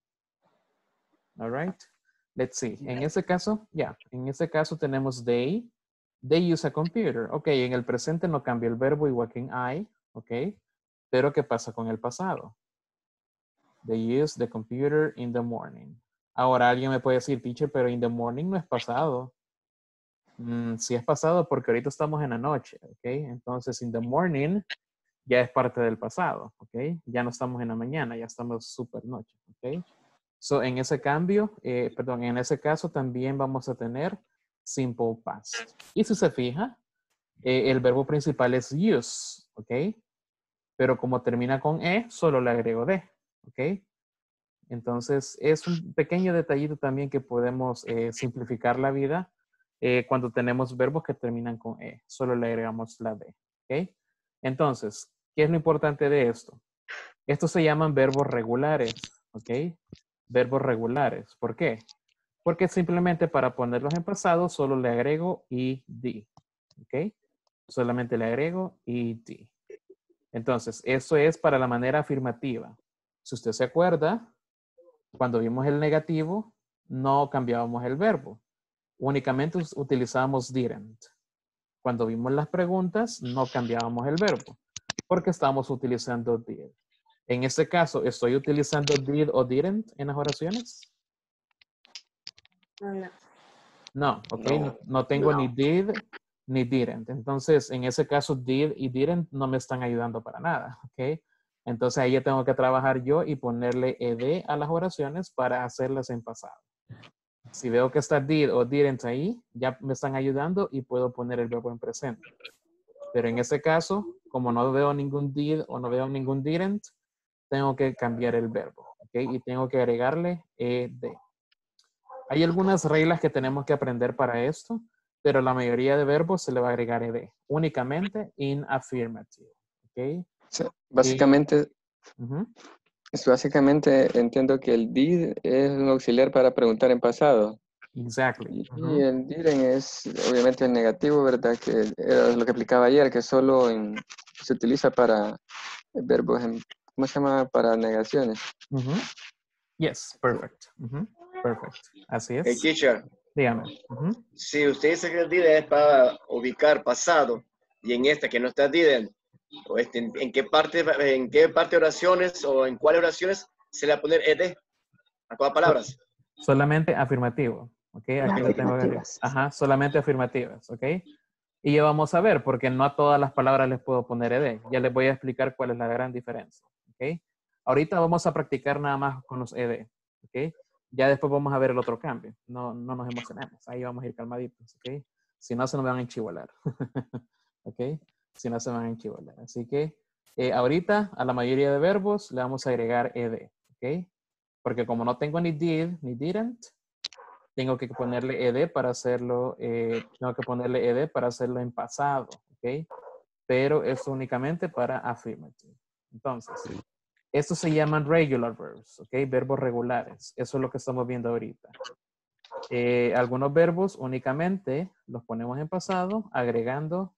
All right. Let's see. En ese caso, ya, yeah, en ese caso tenemos they. They use a computer. Ok, en el presente no cambia el verbo igual que en I. Ok. Pero ¿qué pasa con el pasado? They use the computer in the morning. Ahora alguien me puede decir, teacher, pero in the morning no es pasado. Mm, sí es pasado porque ahorita estamos en la noche, ¿ok? Entonces, in the morning ya es parte del pasado, ¿ok? Ya no estamos en la mañana, ya estamos super noche, ¿ok? So, en ese cambio, eh, perdón, en ese caso también vamos a tener simple past. Y si se fija, eh, el verbo principal es use, ¿ok? Pero como termina con E, solo le agrego D, ¿ok? Entonces, es un pequeño detallito también que podemos eh, simplificar la vida eh, cuando tenemos verbos que terminan con E. Solo le agregamos la D, ¿ok? Entonces, ¿qué es lo importante de esto? Estos se llaman verbos regulares, ¿ok? Verbos regulares. ¿Por qué? Porque simplemente para ponerlos en pasado, solo le agrego ed, ¿ok? Solamente le agrego ed. Entonces, eso es para la manera afirmativa. Si usted se acuerda, cuando vimos el negativo, no cambiábamos el verbo. Únicamente utilizábamos didn't. Cuando vimos las preguntas, no cambiábamos el verbo, porque estamos utilizando did. En este caso, ¿estoy utilizando did o didn't en las oraciones? No. No, ok. No, no, no tengo no. ni did ni didn't. Entonces, en ese caso, did y didn't no me están ayudando para nada, ok. Entonces, ahí ya tengo que trabajar yo y ponerle ed a las oraciones para hacerlas en pasado. Si veo que está did o didn't ahí, ya me están ayudando y puedo poner el verbo en presente. Pero en ese caso, como no veo ningún did o no veo ningún didn't, tengo que cambiar el verbo, ¿ok? Y tengo que agregarle ed. Hay algunas reglas que tenemos que aprender para esto, pero la mayoría de verbos se le va a agregar ed, únicamente in affirmative, ¿ok? Sí, básicamente, y, uh-huh. básicamente entiendo que el did es un auxiliar para preguntar en pasado. Exactly. Uh-huh. Y el didn't es obviamente el negativo, ¿verdad? Que era lo que explicaba ayer, que solo en, se utiliza para verbos, en, ¿cómo se llama? Para negaciones. Uh-huh. Yes, perfect. Uh-huh. Perfect. Así es. Hey, teacher. Dígame. Uh-huh. Si usted dice que el didn't es para ubicar pasado, y en esta que no está didn't, o este, ¿en, en qué parte, en qué parte de oraciones o en cuáles oraciones se le va a poner ed a todas palabras? Solamente afirmativo, ¿ok? Aquí lo tengo que... Ajá, solamente afirmativas, ¿ok? Y ya vamos a ver, porque no a todas las palabras les puedo poner ed. Ya les voy a explicar cuál es la gran diferencia, ¿ok? Ahorita vamos a practicar nada más con los ed, ¿ok? Ya después vamos a ver el otro cambio. No, no nos emocionemos. Ahí vamos a ir calmaditos, ¿ok? Si no, se nos van a enchivolar, ¿ok? Si no, se van a enchivolar. Así que eh, ahorita a la mayoría de verbos le vamos a agregar ed, ¿ok? Porque como no tengo ni did ni didn't, tengo que ponerle ed para hacerlo, eh, tengo que ponerle ed para hacerlo en pasado, ¿ok? Pero es únicamente para affirmative. Entonces, estos se llaman regular verbs, ¿ok? Verbos regulares. Eso es lo que estamos viendo ahorita. Eh, algunos verbos únicamente los ponemos en pasado agregando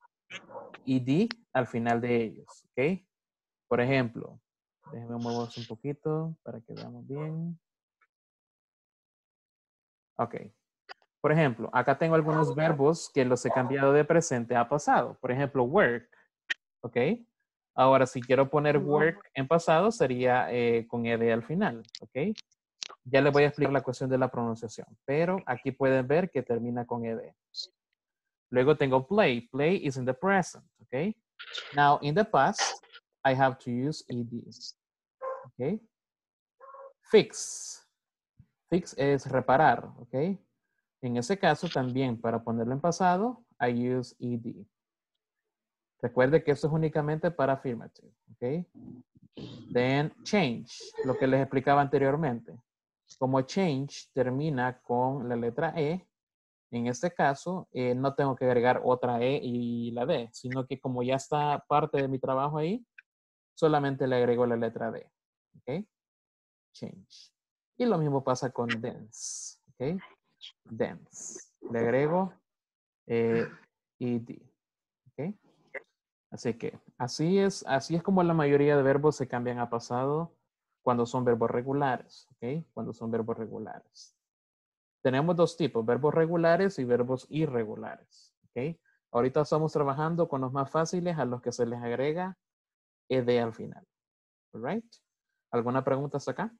ed al final de ellos, ¿ok? Por ejemplo, déjenme movernos un poquito para que veamos bien. Ok. Por ejemplo, acá tengo algunos verbos que los he cambiado de presente a pasado. Por ejemplo, work, ¿ok? Ahora, si quiero poner work en pasado, sería eh, con ed al final, ¿ok? Ya les voy a explicar la cuestión de la pronunciación, pero aquí pueden ver que termina con ed. Luego tengo play. Play is in the present, ¿ok? Now, in the past, I have to use ed. Okay. Fix. Fix es reparar, ¿ok? En ese caso también para ponerlo en pasado, I use ed. Recuerde que eso es únicamente para affirmative, ¿ok? Then change, lo que les explicaba anteriormente. Como change termina con la letra E, en este caso eh, no tengo que agregar otra E y la D, sino que como ya está parte de mi trabajo ahí, solamente le agrego la letra D, ¿ok? Change. Y lo mismo pasa con dense, ¿ok? Dense. Le agrego eh, ed, ¿ok? Así que así es, así es como la mayoría de verbos se cambian a pasado cuando son verbos regulares, ¿ok? Cuando son verbos regulares. Tenemos dos tipos, verbos regulares y verbos irregulares, ¿ok? Ahorita estamos trabajando con los más fáciles a los que se les agrega ed al final, all right? ¿Alguna pregunta hasta acá?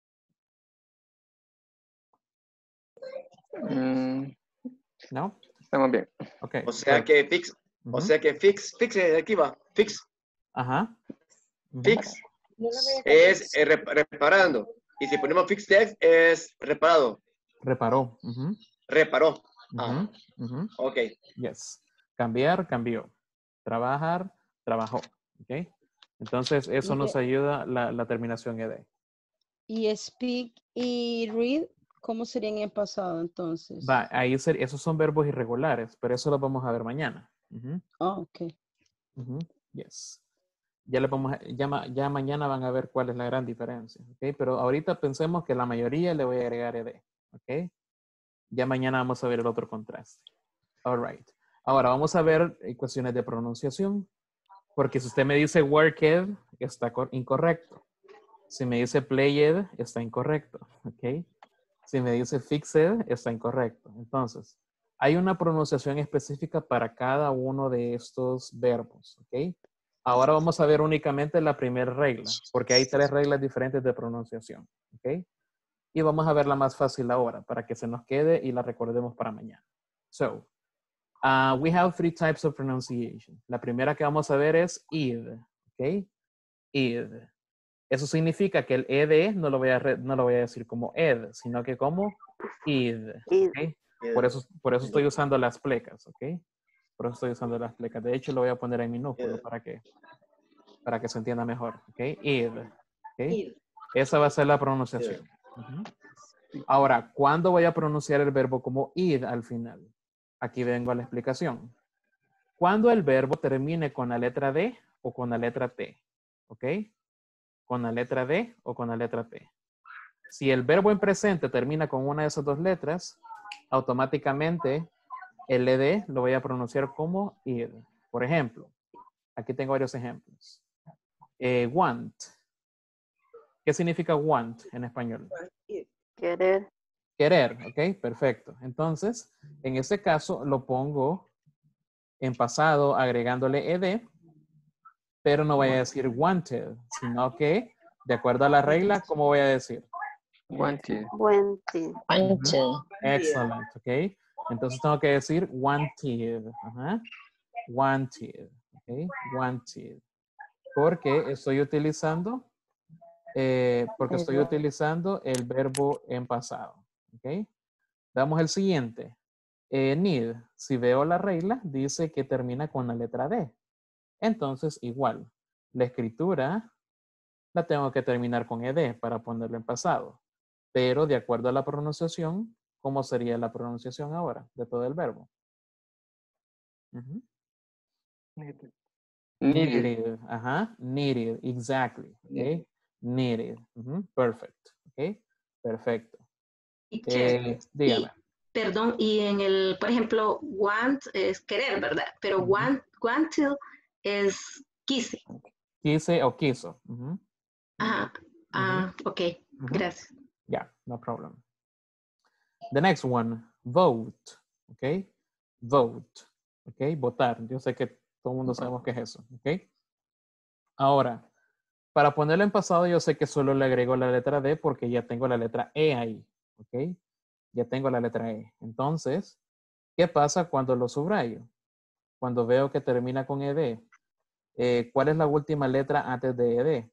Mm, ¿No? estamos bien. Okay. O sea que fix, uh-huh. o sea que fix, fix, aquí va, fix. Ajá. Uh-huh. Fix es eh, reparando. Y si ponemos fix text es reparado. Reparó. Uh-huh. Reparó. Uh-huh. Ah. Uh-huh. Ok. Yes. Cambiar, cambió. Trabajar, trabajó. Ok. Entonces, eso nos ayuda la, la terminación ed. Y speak y read, ¿cómo sería en el pasado entonces? Va, ahí ser, esos son verbos irregulares, pero eso lo vamos a ver mañana. Uh-huh. Oh, ok. Uh-huh. Yes. Ya, le vamos a, ya, ya mañana van a ver cuál es la gran diferencia. ¿Ok? Pero ahorita pensemos que la mayoría le voy a agregar ed. ¿Ok? Ya mañana vamos a ver el otro contraste. All right. Ahora vamos a ver cuestiones de pronunciación. Porque si usted me dice worked, está incorrecto. Si me dice played, está incorrecto. ¿Ok? Si me dice fixed, está incorrecto. Entonces, hay una pronunciación específica para cada uno de estos verbos. ¿Ok? Ahora vamos a ver únicamente la primera regla, porque hay tres reglas diferentes de pronunciación. ¿Ok? Y vamos a ver la más fácil ahora, para que se nos quede y la recordemos para mañana. So, uh, we have three types of pronunciation. La primera que vamos a ver es id. ¿Ok? Id. Eso significa que el ed no lo voy a, no lo voy a decir como ed, sino que como id. ¿Okay? Por eso, por eso estoy usando las plecas. ¿Ok? Por eso estoy usando las plecas. De hecho, lo voy a poner en minúsculo para que, para que se entienda mejor. ¿Ok? Id. ¿Ok? Esa va a ser la pronunciación. Uh-huh. Ahora, ¿cuándo voy a pronunciar el verbo como id al final? Aquí vengo a la explicación. Cuando el verbo termine con la letra D o con la letra T. ¿Ok? Con la letra D o con la letra T. Si el verbo en presente termina con una de esas dos letras, automáticamente el ed lo voy a pronunciar como id. Por ejemplo, aquí tengo varios ejemplos. Eh, want. ¿Qué significa want en español? Querer. Querer, ok, perfecto. Entonces, en este caso lo pongo en pasado agregándole ed, pero no voy a decir wanted, sino que, de acuerdo a la regla, ¿cómo voy a decir? Wanted. Wanted. Uh-huh. Excellent, ok. Entonces tengo que decir wanted. Uh-huh. Wanted, ok. Wanted. Porque estoy utilizando, eh, porque estoy utilizando el verbo en pasado, ok. Damos el siguiente. Eh, need, si veo la regla, dice que termina con la letra D. Entonces, igual, la escritura la tengo que terminar con ed para ponerlo en pasado. Pero de acuerdo a la pronunciación, ¿cómo sería la pronunciación ahora de todo el verbo? Uh-huh. Needed. Needed. Ajá. Needed. Exactly. Okay. Needed. Uh-huh. Perfect. Ok. Perfecto. Eh, dígame. Perdón, y en el, por ejemplo, want es querer, ¿verdad? Pero uh-huh. want, wanted es quise. Quise o quiso. Uh-huh. Ajá. Ah, uh-huh. Ok, uh-huh. Gracias. Yeah, no problem. The next one, vote. Ok. Vote. Ok, votar. Yo sé que todo el mundo sabemos qué es eso. Ok. Ahora, para ponerlo en pasado, yo sé que solo le agrego la letra D porque ya tengo la letra E ahí. Ok. Ya tengo la letra E. Entonces, ¿qué pasa cuando lo subrayo? Cuando veo que termina con ed. eh, ¿cuál es la última letra antes de ed?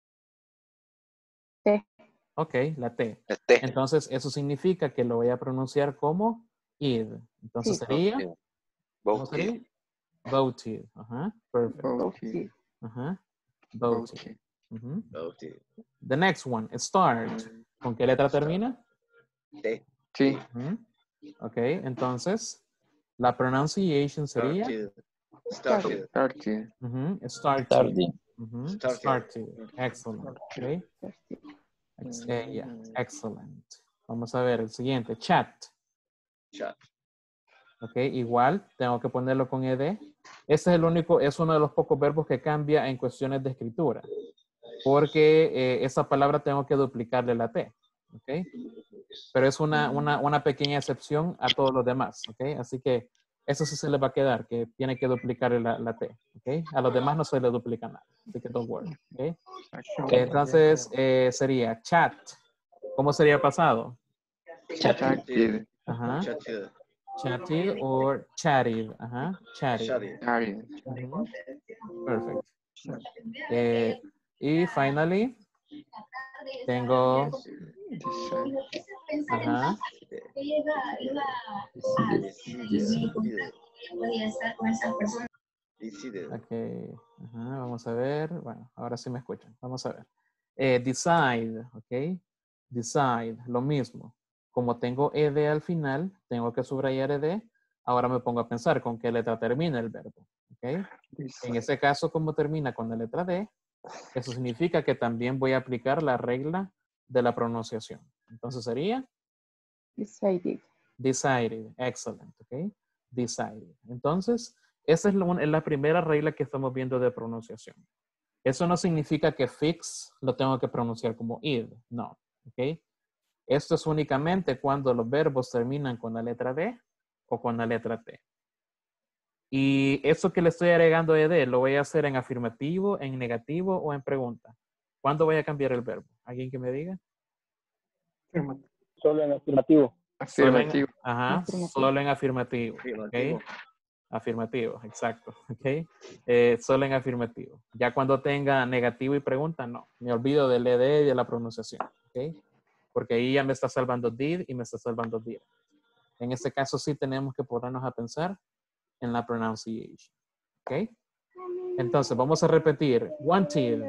T. Ok, la T. La T. Entonces, eso significa que lo voy a pronunciar como id. Entonces Sí. sería, ¿cómo Voted. sería? Voted. Ajá, perfect. Voted. Ajá, voted. Voted. Ujú. Voted. The next one, start. ¿Con qué letra Start. termina? T. Sí. Ujú. Ok, entonces, la pronunciation sería Started. Started. Started. ujú, started. Starting. Ujú, Started. started. Excellent. Ok. Ex- eh, yeah, excellent. Vamos a ver el siguiente, chat. Chat. Ok, igual tengo que ponerlo con ed. Este es el único, es uno de los pocos verbos que cambia en cuestiones de escritura. Porque eh, esa palabra tengo que duplicarle la T. Ok. Pero es una, una, una pequeña excepción a todos los demás. Ok. Así que eso sí se le va a quedar, que tiene que duplicarle la, la T. Ok. A los demás no se le duplica nada. Así que don't worry. Ok. Entonces eh, sería chat. ¿Cómo sería pasado? Chatted. Ajá. Chatted. Chatted or chatted. Ajá. Chatted. Chatted. Started. Ujú. Perfect. Eh, y finally, tengo, ajá, Decided. ok, ajá, vamos a ver, bueno, ahora sí me escuchan, vamos a ver. Eh, decide, ok, decide, lo mismo. Como tengo ed al final, tengo que subrayar ed, ahora me pongo a pensar con qué letra termina el verbo, ok. En ese caso, como termina con la letra D, eso significa que también voy a aplicar la regla de la pronunciación. Entonces sería Decided. decided. Excellent. Ok. Decided. Entonces, esa es la, es la primera regla que estamos viendo de pronunciación. Eso no significa que fix lo tengo que pronunciar como id. No. Ok. Esto es únicamente cuando los verbos terminan con la letra D o con la letra T. Y eso que le estoy agregando ed, ¿lo voy a hacer en afirmativo, en negativo o en pregunta? ¿Cuándo voy a cambiar el verbo? ¿Alguien que me diga? Solo en afirmativo. Solo en, Afirmativo. ajá, Afirmativo. solo en afirmativo. Afirmativo. ¿Ok? Afirmativo, exacto. ¿Ok? Eh, solo en afirmativo. Ya cuando tenga negativo y pregunta, no. Me olvido del ed y de la pronunciación. ¿Ok? Porque ahí ya me está salvando did y me está salvando did. En este caso sí tenemos que ponernos a pensar en la pronunciation. ¿Ok? Entonces, vamos a repetir. Wanted,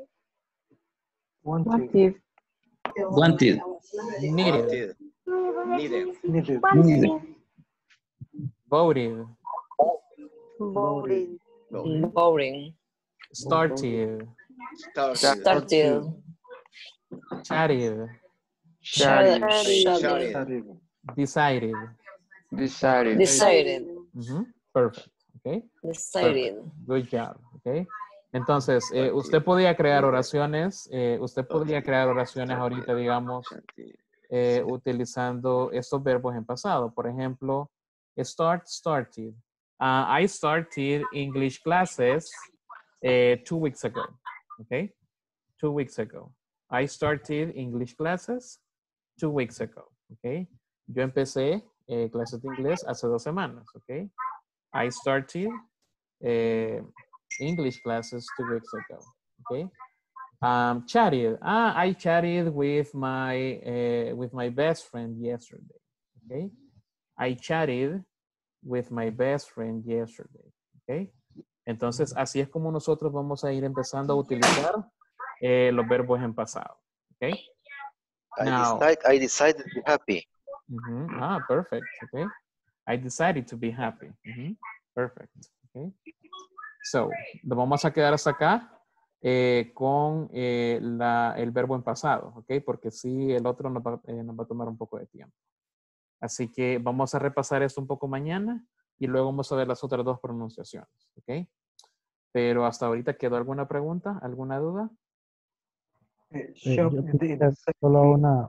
Wanted. Wanted. needed, Wanted. Needed. Needed. Needed. voted, Boring. Voted. Boring. started, Started. Started. chatted, Started. Shutted. Started. decided. Decided. Decided. Ujú. Perfect. Okay. Decided. Perfect. Good job. Okay. Entonces, eh, usted podría crear oraciones, eh, usted podría crear oraciones ahorita, digamos, eh, utilizando estos verbos en pasado. Por ejemplo, start, started. Uh, I started English classes uh, two weeks ago. Okay. Two weeks ago. I started English classes two weeks ago. Okay. Yo empecé eh, clases de inglés hace dos semanas. Okay. I started uh, English classes two weeks ago. Okay. Um, chatted. Ah, I chatted with my uh, with my best friend yesterday. Okay. I chatted with my best friend yesterday. Okay. Entonces, así es como nosotros vamos a ir empezando a utilizar eh, los verbos en pasado. Okay. I Now, decide, I decided to be happy. mhm, ah, perfect. Okay. I decided to be happy. Mhm, perfect. Okay. So, lo vamos a quedar hasta acá eh, con eh, la, el verbo en pasado, ¿ok? Porque sí, el otro nos va, eh, nos va a tomar un poco de tiempo. Así que vamos a repasar esto un poco mañana y luego vamos a ver las otras dos pronunciaciones, ¿ok? Pero hasta ahorita, ¿quedó alguna pregunta? ¿Alguna duda? Eh, Eh, shop yo in the- quisiera solo una,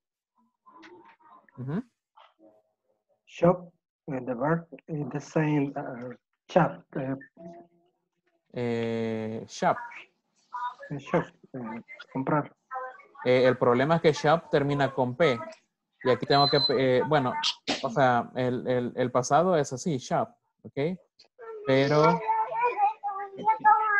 Ujú. shop and the verb is the same uh, shop. Uh, Eh, shop. shop. uh, comprar. Eh, el problema es que shop termina con P. Y aquí tengo que, eh, bueno, o sea, el, el, el pasado es así, shop, ¿ok? Pero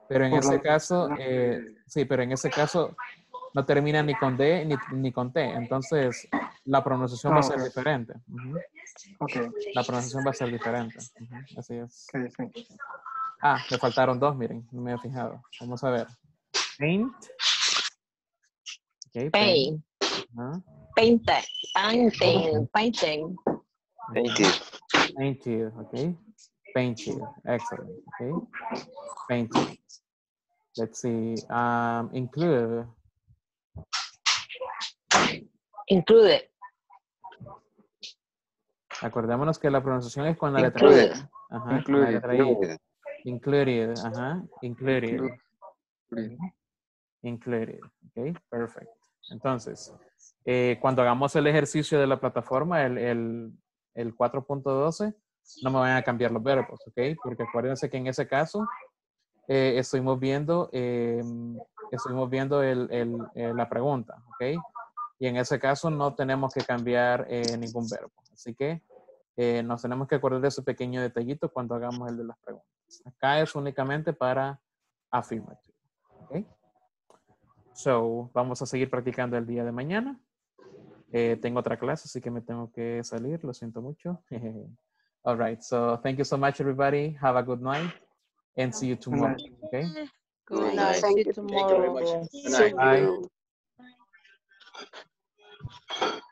Pero en Por ese la- caso, eh, sí, pero en ese caso no termina ni con D ni, ni con T. Entonces, la pronunciación va a Ah, ser ok. diferente. Ujú. Ok. La pronunciación va a ser diferente. Ujú, así es. Ok, sí. Ah, me faltaron dos, miren, no me he fijado. Vamos a ver. Paint. Ok, paint. Paint. Ajá. Painting. Painting. Painting. Painted. Painted, ok. Painted, excellent, ok. Painted. Let's see, um, include. Included. Acordémonos que la pronunciación es con la letra Included. I. Ajá, con la Included. letra I. Included, ajá, included. Included. Included, ok, perfect. Entonces, eh, cuando hagamos el ejercicio de la plataforma, el, el, el cuatro punto doce, no me van a cambiar los verbos, ok, porque acuérdense que en ese caso eh, estuvimos viendo, eh, estuvimos viendo el, el, eh, la pregunta, ok, y en ese caso no tenemos que cambiar eh, ningún verbo, así que eh, nos tenemos que acordar de ese pequeño detallito cuando hagamos el de las preguntas. Acá es únicamente para affirmative, ok. So, vamos a seguir practicando el día de mañana. Eh, tengo otra clase, así que me tengo que salir. Lo siento mucho. All right. So, thank you so much, everybody. Have a good night and see you tomorrow. Okay. Good Nice. night. Thank See you. you Thank you very much. tomorrow. Good night. Bye.